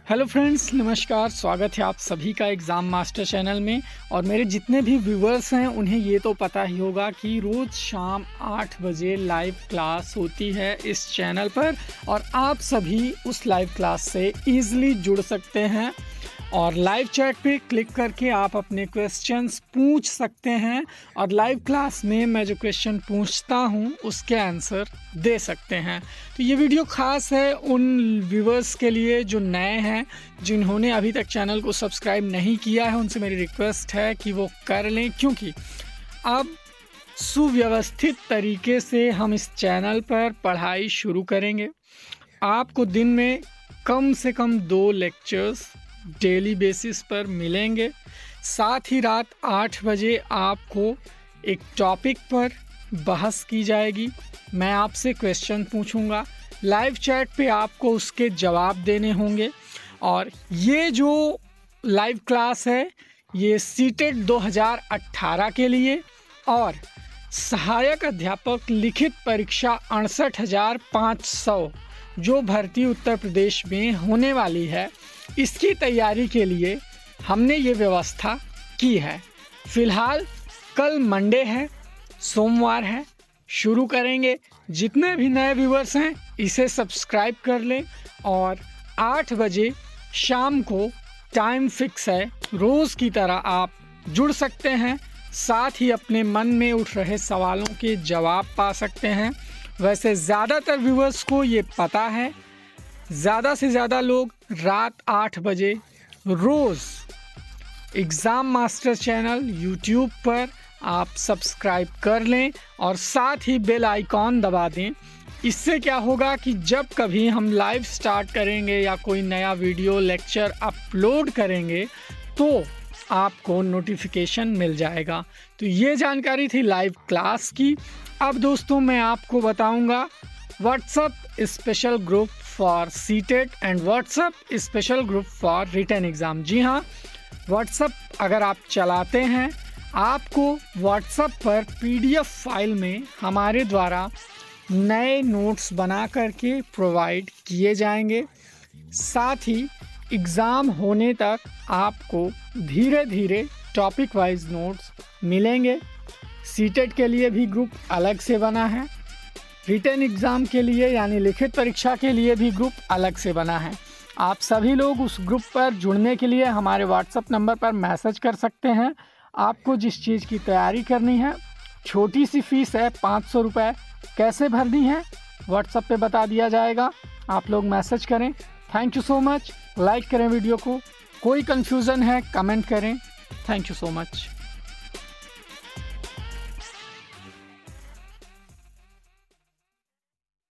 Hello friends, नमस्कार। स्वागत है आप सभी का एग्ज़ाम मास्टर चैनल में। और मेरे जितने भी व्यूवर्स हैं उन्हें ये तो पता ही होगा कि रोज़ शाम 8 बजे लाइव क्लास होती है इस चैनल पर और आप सभी उस लाइव क्लास से ईज़िली जुड़ सकते हैं और लाइव चैट पे क्लिक करके आप अपने क्वेश्चंस पूछ सकते हैं और लाइव क्लास में मैं जो क्वेश्चन पूछता हूँ उसके आंसर दे सकते हैं। तो ये वीडियो ख़ास है उन व्यूवर्स के लिए जो नए हैं, जिन्होंने अभी तक चैनल को सब्सक्राइब नहीं किया है। उनसे मेरी रिक्वेस्ट है कि वो कर लें, क्योंकि अब सुव्यवस्थित तरीके से हम इस चैनल पर पढ़ाई शुरू करेंगे। आपको दिन में कम से कम 2 लेक्चर्स डेली बेसिस पर मिलेंगे। साथ ही रात 8 बजे आपको एक टॉपिक पर बहस की जाएगी। मैं आपसे क्वेश्चन पूछूंगा, लाइव चैट पे आपको उसके जवाब देने होंगे। और ये जो लाइव क्लास है ये सीटेट 2018 के लिए और सहायक अध्यापक लिखित परीक्षा 68,500 जो भर्ती उत्तर प्रदेश में होने वाली है, इसकी तैयारी के लिए हमने ये व्यवस्था की है। फ़िलहाल कल मंडे है, सोमवार है, शुरू करेंगे। जितने भी नए व्यूवर्स हैं इसे सब्सक्राइब कर लें और 8 बजे शाम को टाइम फिक्स है, रोज़ की तरह आप जुड़ सकते हैं। साथ ही अपने मन में उठ रहे सवालों के जवाब पा सकते हैं। वैसे ज़्यादातर व्यूवर्स को ये पता है, ज़्यादा से ज़्यादा लोग रात 8 बजे रोज़ एग्ज़ाम मास्टर चैनल यूट्यूब पर आप सब्सक्राइब कर लें और साथ ही बेल आइकॉन दबा दें। इससे क्या होगा कि जब कभी हम लाइव स्टार्ट करेंगे या कोई नया वीडियो लेक्चर अपलोड करेंगे तो आपको नोटिफिकेशन मिल जाएगा। तो ये जानकारी थी लाइव क्लास की। अब दोस्तों मैं आपको बताऊंगा WhatsApp special group for CTET and WhatsApp special group for written exam. जी हाँ, व्हाट्सएप अगर आप चलाते हैं, आपको व्हाट्सएप पर PDF फाइल में हमारे द्वारा नए नोट्स बना करके प्रोवाइड किए जाएंगे। साथ ही एग्ज़ाम होने तक आपको धीरे धीरे टॉपिक वाइज नोट्स मिलेंगे। सीटेट के लिए भी ग्रुप अलग से बना है, रिटन एग्ज़ाम के लिए यानी लिखित परीक्षा के लिए भी ग्रुप अलग से बना है। आप सभी लोग उस ग्रुप पर जुड़ने के लिए हमारे व्हाट्सएप नंबर पर मैसेज कर सकते हैं। आपको जिस चीज़ की तैयारी करनी है, छोटी सी फ़ीस है 500 रुपये। कैसे भरनी है व्हाट्सएप पे बता दिया जाएगा, आप लोग मैसेज करें। Thank you so much. Like करें वीडियो को। कोई कन्फ्यूज़न है कमेंट करें। Thank you so much.